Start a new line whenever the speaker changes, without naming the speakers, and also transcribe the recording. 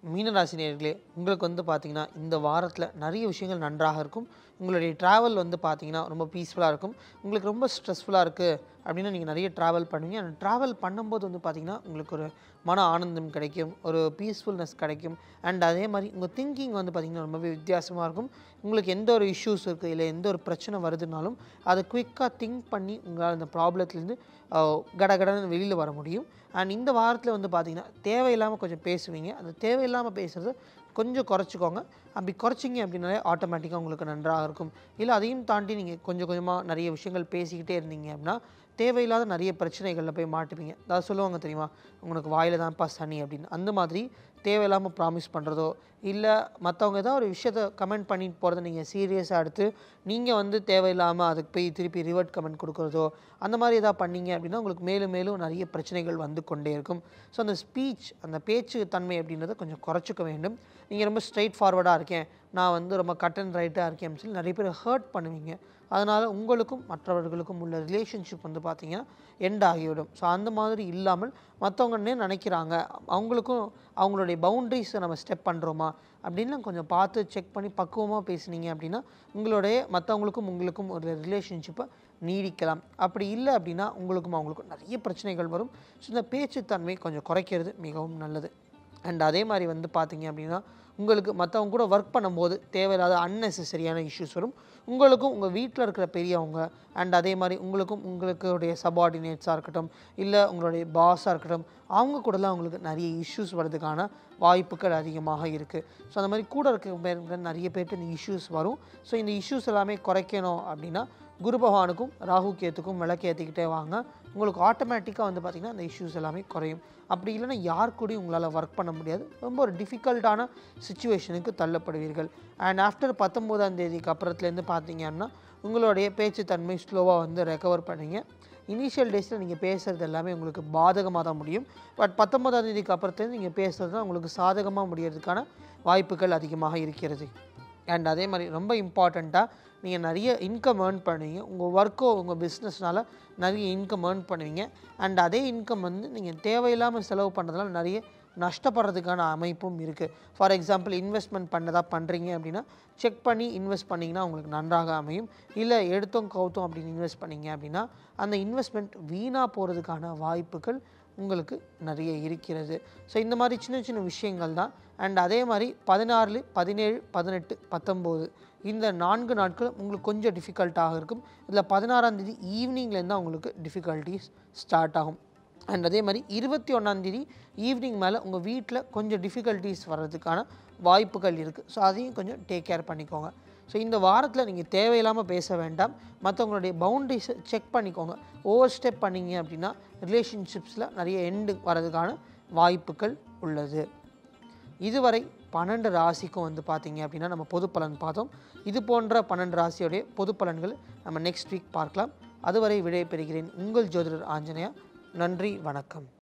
மீனராசி நேயர்களே, உங்களுக்கு வந்து பார்த்தீங்கன்னா, இந்த வாரத்தில நெறைய விஷயங்கள் நன்றாக இருக்கும். உங்களுடைய ட்ராவல் வந்து பார்த்தீங்கன்னா, ரொம்ப பீஸ்ஃபுல்லா இருக்கும். உங்களுக்கு ரொம்ப ஸ்ட்ரெஸ்ஃபுல்லா இருக்கு அப்டின்னா, நீங்க நெறைய ட்ராவல் பண்ணுவீங்க. அந்த ட்ராவல் பண்ணும்போது வந்து பார்த்தீங்கன்னா, உங்களுக்கு ஒரு மன ஆனந்தம் கிடைக்கும். ஒரு பீஸ்ஃபுல்னஸ் கிடைக்கும். அண்ட் அதே மாரி உங்க திங்கிங் வந்து பார்த்தீங்கன்னா, ரொம்பவே வித்தியாசமா இருக்கும். உங்களுக்கு எந்த ஒரு இஷ்யூஸ் இருக்கு, இல்ல எந்த ஒரு பிரச்சனை வருதுனாலும், அத குயிக்கா திங்க் பண்ணி உங்களால அந்த ப்ராப்ளத்திலேருந்து கடகடன்னு வெளில வர முடியும். அண்ட் இந்த வாரத்தில வந்து பார்த்தீங்கன்னா, தேவையில்லாம கொஞ்சம் பேசுவீங்க. அந்த தேவையில்லாம பேசுறத கொஞ்சம் குறைச்சுக்கோங்க. அப்படி குறைச்சிங்க அப்படின்னாலே ஆட்டோமேட்டிக்கா உங்களுக்கு நன்றாக இருக்கும். இல்ல அதையும் தாண்டி நீங்க கொஞ்சம் கொஞ்சமா நெறைய விஷயங்கள் பேசிக்கிட்டே இருந்தீங்க அப்படின்னா, தேவையில்லாத நெறைய பிரச்சனைகள்ல போய் மாட்டுவீங்க. அதாவது சொல்லுவாங்க தெரியுமா? "உனக்கு வாயில தான்ப்பா சனி" அப்படின்னு. அந்த மாதிரி தேவையில்லாம ப்ராமிஸ் பண்றதோ, இல்ல மத்தவங்க ஏதாவது ஒரு விஷயத்த கமெண்ட் பண்ணிட்டு போறத நீங்க சீரியஸா எடுத்து, நீங்க வந்து தேவையில்லாம அதுக்கு போய் திருப்பி ரிவர்ட் கமெண்ட் குடுக்குறதோ, அந்த மாரி ஏதாவது பண்ணீங்க அப்படின்னா, உங்களுக்கு மேலும் மேலும் நெறைய பிரச்சனைகள் வந்து கொண்டே இருக்கும். ஸோ அந்த ஸ்பீச், அந்த பேச்சு தன்மை அப்படின்றத கொஞ்சம் குறைச்சுக்க வேண்டும். நீங்க ரொம்ப ஸ்ட்ரெய்ட் ஃபார்வர்டா இருக்கேன், நான் வந்து ரொம்ப கட் அண்ட் ரைட்டா இருக்கேன் அப்படின்னு சொல்லி நெறைய பேர ஹர்ட் பண்ணுவீங்க. அதனால உங்களுக்கும் மற்றவர்களுக்கும் உள்ள ரிலேஷன்ஷிப் வந்து பார்த்தீங்கன்னா, எண்ட் ஆகிவிடும். ஸோ அந்த மாதிரி இல்லாமல் மத்தவங்க என்ன நினைக்கிறாங்க, அவங்களுக்கும் அவங்களுடைய பவுண்டரீஸ நம்ம ஸ்டெப் பண்றோமா அப்படின்லாம் கொஞ்சம் பார்த்து செக் பண்ணி பக்குவமா பேசுனீங்க அப்படின்னா, உங்களுடைய மத்தவங்களுக்கும் உங்களுக்கும் ஒரு ரிலேஷன்ஷிப்ப நீடிக்கலாம். அப்படி இல்ல அப்படின்னா, உங்களுக்கும் அவங்களுக்கும் நெறைய பிரச்சனைகள் வரும். ஸோ இந்த பேச்சு தன்மை கொஞ்சம் குறைக்கிறது மிகவும் நல்லது. அண்ட் அதே மாரி வந்து பார்த்தீங்க அப்படின்னா, உங்களுக்கு மத்தவங்க கூட ஒர்க் பண்ணும்போது தேவையில்லாத அன்னெசசரியான இஷ்யூஸ் வரும். உங்களுக்கும் உங்க வீட்ல இருக்கிற பெரியவங்க அண்ட் அதே மாரி உங்களுக்கும் உங்களுடைய சப்பார்டினேட்ஸா இருக்கட்டும், இல்ல உங்களுடைய பாஸா இருக்கட்டும், அவங்க கூடலாம் உங்களுக்கு நெறைய இஷ்யூஸ் வரதுக்கான வாய்ப்புகள் அதிகமாக இருக்கு. ஸோ அந்த மாரி கூட இருக்க நெறைய பேர்ட்ட இந்த இஷ்யூஸ் வரும். ஸோ இந்த இஷ்யூஸ் எல்லாமே குறைக்கணும் அப்படின்னா, குரு பகவானுக்கும், ராகு கேத்துக்கும் விளக்கு ஏத்திக்கிட்டே வாங்க. உங்களுக்கு ஆட்டோமேட்டிக்கா வந்து பார்த்தீங்கன்னா, அந்த இஷ்யூஸ் எல்லாமே குறையும். அப்படி இல்லைன்னா யார் கூடயும் உங்களால ஒர்க் பண்ண முடியாது. ரொம்ப ஒரு டிஃபிகல்ட்டான சிச்சுவேஷனுக்கு தள்ளப்படுவீர்கள். அண்ட் ஆஃப்டர் 19ஆம் தேதிக்கு அப்புறத்துலேருந்து பார்த்தீங்கன்னா, உங்களுடைய பேச்சு தன்மை ஸ்லோவா வந்து ரெக்கவர் பண்ணுவீங்க. இனிஷியல் டேஸில் நீங்கள் பேசுகிறது எல்லாமே உங்களுக்கு பாதகமா தான் முடியும். பட் 19ஆம் தேதிக்கு அப்புறத்துலேருந்து நீங்க பேசுறது தான் உங்களுக்கு சாதகமா முடியறதுக்கான வாய்ப்புகள் அதிகமாக இருக்கிறது. அண்ட் அதே மாரி ரொம்ப இம்பார்ட்டண்ட்டா நீங்க நெறைய இன்கம் ஏர்ன் பண்ணுவீங்க. உங்க ஒர்க்கோ, உங்க பிஸ்னஸ்னால நெறைய இன்கம் ஏர்ன் பண்ணுவீங்க. அண்ட் அதே இன்கம் வந்து நீங்க தேவையில்லாம செலவு பண்ணுறதுனால நெறைய நஷ்டப்படுறதுக்கான அமைப்பும் இருக்கு. ஃபார் எக்ஸாம்பிள் இன்வெஸ்ட்மெண்ட் பண்ணதா பண்றீங்க அப்படின்னா, செக் பண்ணி இன்வெஸ்ட் பண்ணீங்கன்னா உங்களுக்கு நன்றாக அமையும். இல்ல எடுத்தோம் கவுத்தோம் அப்படின்னு இன்வெஸ்ட் பண்ணீங்க அப்படின்னா, அந்த இன்வெஸ்ட்மெண்ட் வீணா போறதுக்கான வாய்ப்புகள் உங்களுக்கு நெறைய இருக்கிறது. ஸோ இந்த மாரி சின்ன சின்ன விஷயங்கள் தான். அண்ட் அதே மாரி 16, 17, 18, 19 இந்த 4 நாட்கள் உங்களுக்கு கொஞ்சம் டிஃபிகல்ட்டாக இருக்கும். இதில 16ஆம் தேதி ஈவினிங்லேருந்து தான் உங்களுக்கு டிஃபிகல்ட்டீஸ் ஸ்டார்ட் ஆகும். அண்ட் அதே மாரி 21ஆம் தேதி ஈவினிங் மேல உங்க வீட்ல கொஞ்சம் டிஃபிகல்ட்டீஸ் வர்றதுக்கான வாய்ப்புகள் இருக்கு. ஸோ அதையும் கொஞ்சம் டேக் கேர் பண்ணிக்கோங்க. ஸோ இந்த வாரத்தில நீங்க தேவையில்லாம பேச வேண்டாம். மத்தவங்களுடைய பவுண்டரீஸ செக் பண்ணிக்கோங்க. ஓவர் ஸ்டெப் பண்ணீங்க அப்படின்னா, ரிலேஷன்ஷிப்ஸ்ல நெறைய எண்ட் வரதுக்கான வாய்ப்புகள் உள்ளது. இதுவரை 12 ராசிக்கும் வந்து பார்த்தீங்க அப்படின்னா, நம்ம பொது பலன் பார்த்தோம். இது போன்ற 12 ராசியோடைய பொது பலன்கள் நம்ம நெக்ஸ்ட் வீக் பார்க்கலாம். அதுவரை விடை பெறுகிறேன். உங்கள் ஜோதிடர் ஆஞ்சநேயா. நன்றி, வணக்கம்.